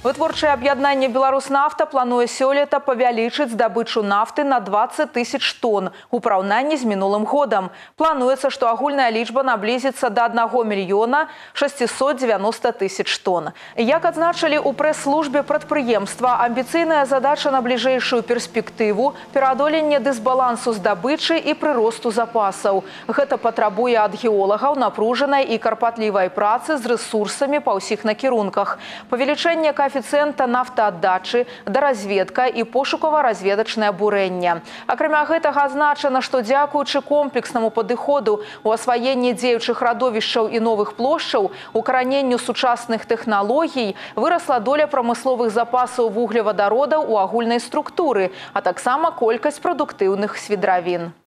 Вытворчае аб'яднанне «Беларуснафта» плануе сёлета павялічыць здабычу нафты на 20 тысяч тонн у параўнанні з мінулым годам. Плануецца, што агульная лічба наблізіцца да 1 мільёна 690 тысяч тонн. Як адзначылі ў прэс-службе прадпрыемства, амбіцыйная задача на бліжэйшую перспектыву – пераадоленне дысбалансу здабычы і прыросту запасаў. Гэта патрабуе ад геолагаў напружанай і карпатлівай працы з рэсурсамі па ўсіх накірунках. Павелічэнне коэфіцыента нафтааддачы, даразведка і пошукава-разведачнае бурэнне. Акрамя гэтага адзначана, што дзякуючы комплекснаму падыходу у асваенні дзеючых радовішчаў і новых плошчаў, укараненню сучасных тэхналогій вырасла доля прамысловых запасаў вуглевадародаў у агульнай структуры, а таксама колькасць прадуктыўных свідравін.